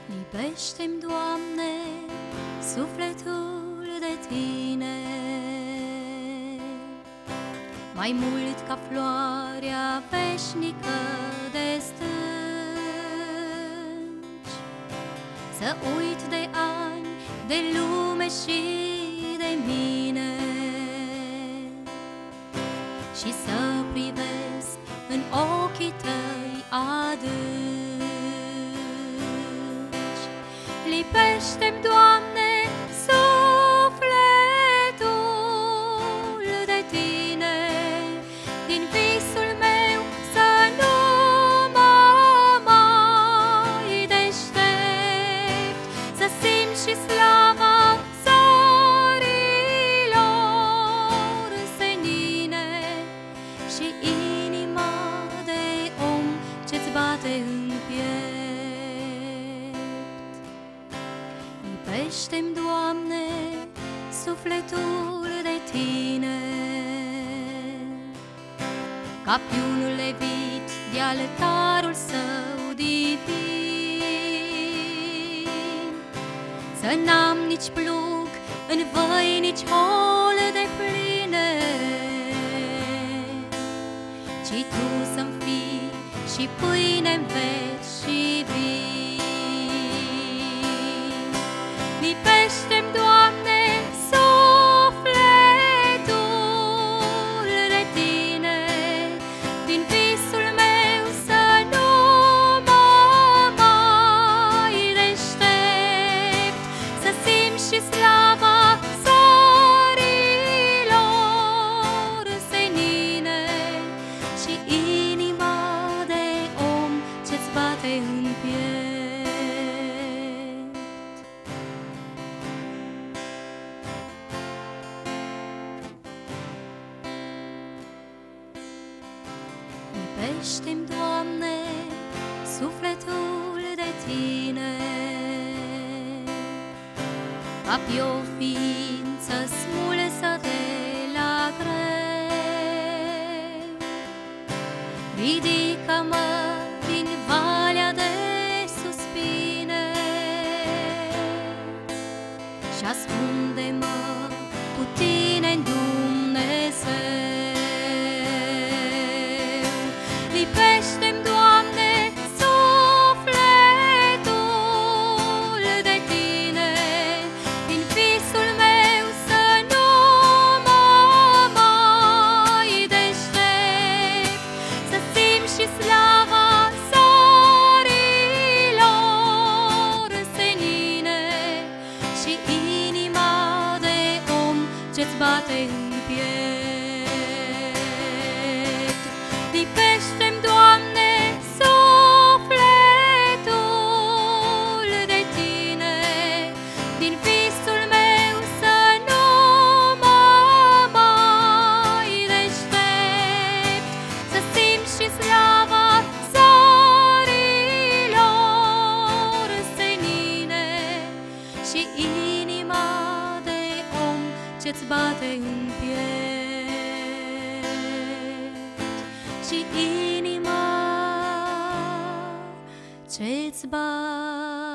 Lipește-mi, Doamne, sufletul de Tine, mai mult ca floarea veșnică de stânci. Să uit de ani, de lume și de mine și să privesc în ochii Tăi adânci. Lipește-mi, Doamne, sufletul de Tine, din visul meu să nu mă mai deștept, să simt și slava zorilor senine și inima de om ce-ți bate în piept. Lipește-mi, Doamne, sufletul de Tine, ca pe un levit de altarul Său divin, să n-am nici plug în văi, nici hole de pline, ci Tu să-mi fii și pâine-n veci și vin. Lipește-mi, Doamne, sufletul de Tine, din visul meu să nu mă mai deștept, să simt și slava zorilor senine și inima de om ce-ți bate în piept. Lipește-mi, Doamne, sufletul de Tine, ca pe o ființă smulsă de la greu. Ridică-mă din valea de suspine și ascunde-mă cu Tine-n Dumnezeu. Lipește-mi, Doamne, sufletul de Tine, din visul meu să nu mă mai deștept, să simt și slava zorilor senine și inima de om ce-ți bate în piept. Lipește-mi, Doamne, sufletul de Tine, din visul meu să nu mă mai deștept, să simt și slava zorilor senine și inima de om ce-ți bate în piept, și inima ce-ți bate